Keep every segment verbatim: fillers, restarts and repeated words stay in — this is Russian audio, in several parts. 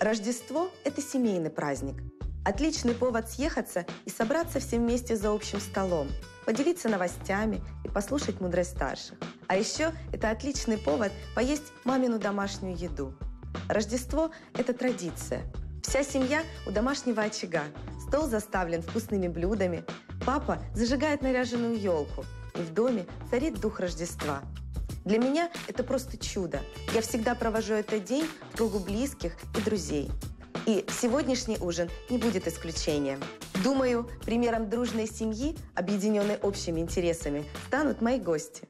Рождество – это семейный праздник. Отличный повод съехаться и собраться все вместе за общим столом, поделиться новостями и послушать мудрость старших. А еще это отличный повод поесть мамину домашнюю еду. Рождество – это традиция. Вся семья у домашнего очага. Стол заставлен вкусными блюдами. Папа зажигает наряженную елку. И в доме царит дух Рождества. Для меня это просто чудо. Я всегда провожу этот день в кругу близких и друзей. И сегодняшний ужин не будет исключением. Думаю, примером дружной семьи, объединенной общими интересами, станут мои гости.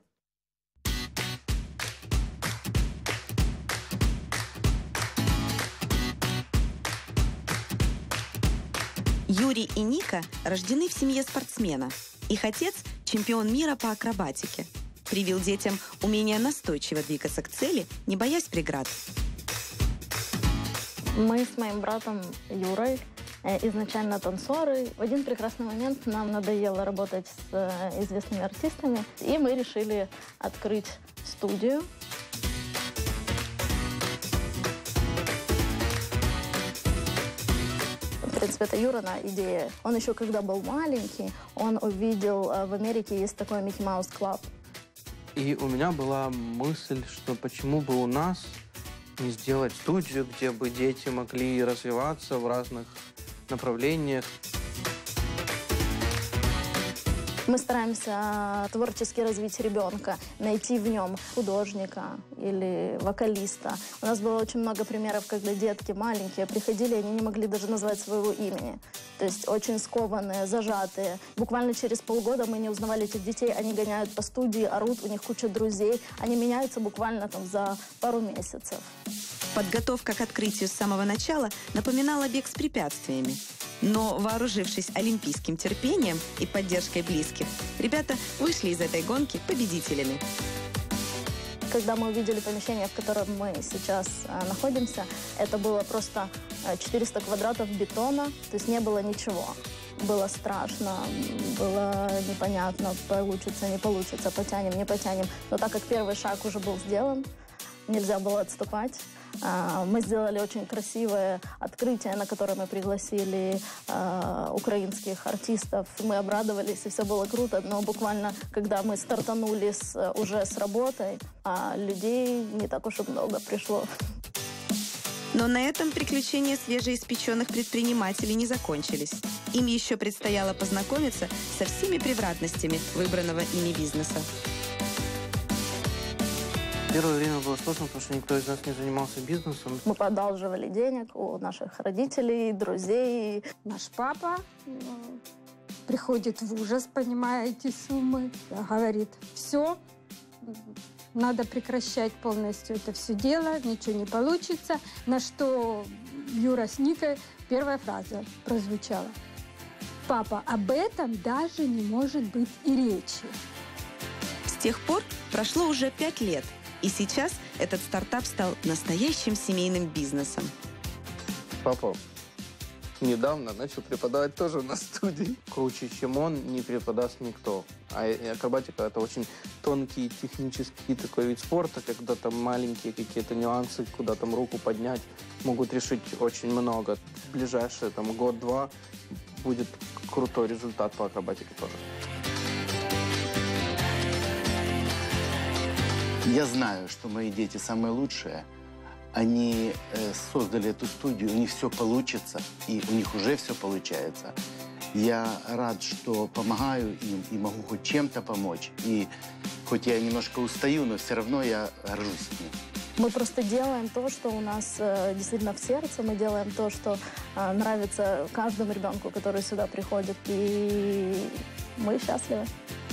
Юрий и Ника рождены в семье спортсмена. Их отец – чемпион мира по акробатике. Привил детям умение настойчиво двигаться к цели, не боясь преград. Мы с моим братом Юрой изначально танцоры. В один прекрасный момент нам надоело работать с известными артистами, и мы решили открыть студию. В принципе, это Юрина идея. Он еще когда был маленький, он увидел, в Америке есть такой Микки Маус Клаб. И у меня была мысль, что почему бы у нас не сделать студию, где бы дети могли развиваться в разных направлениях. Мы стараемся творчески развить ребенка, найти в нем художника или вокалиста. У нас было очень много примеров, когда детки маленькие приходили, они не могли даже назвать своего имени. То есть очень скованные, зажатые. Буквально через полгода мы не узнавали этих детей, они гоняют по студии, орут, у них куча друзей. Они меняются буквально там за пару месяцев. Подготовка к открытию с самого начала напоминала бег с препятствиями. Но, вооружившись олимпийским терпением и поддержкой близких, ребята вышли из этой гонки победителями. Когда мы увидели помещение, в котором мы сейчас а, находимся, это было просто четыреста квадратов бетона, то есть не было ничего. Было страшно, было непонятно, получится, не получится, потянем, не потянем. Но так как первый шаг уже был сделан, нельзя было отступать. Мы сделали очень красивое открытие, на которое мы пригласили э, украинских артистов. Мы обрадовались, и все было круто. Но буквально, когда мы стартанули с, уже с работой, а людей не так уж и много пришло. Но на этом приключения свежеиспеченных предпринимателей не закончились. Им еще предстояло познакомиться со всеми превратностями выбранного ими бизнеса. Первое время было сложно, потому что никто из нас не занимался бизнесом. Мы подалживали денег у наших родителей, друзей. Наш папа ну, приходит в ужас, понимая эти суммы. Говорит, все, надо прекращать полностью это все дело, ничего не получится. На что Юра с Никой первая фраза прозвучала. Папа, об этом даже не может быть и речи. С тех пор прошло уже пять лет. И сейчас этот стартап стал настоящим семейным бизнесом. Папа недавно начал преподавать тоже на студии. Круче, чем он, не преподаст никто. А акробатика – это очень тонкий технический такой вид спорта, когда там маленькие какие-то нюансы, куда там руку поднять, могут решить очень много. В ближайшие там год-два будет крутой результат по акробатике тоже. Я знаю, что мои дети самые лучшие. Они э, создали эту студию, у них все получится, и у них уже все получается. Я рад, что помогаю им и могу хоть чем-то помочь. И хоть я немножко устаю, но все равно я горжусь ими. Мы просто делаем то, что у нас э, действительно в сердце. Мы делаем то, что э, нравится каждому ребенку, который сюда приходит. И мы счастливы.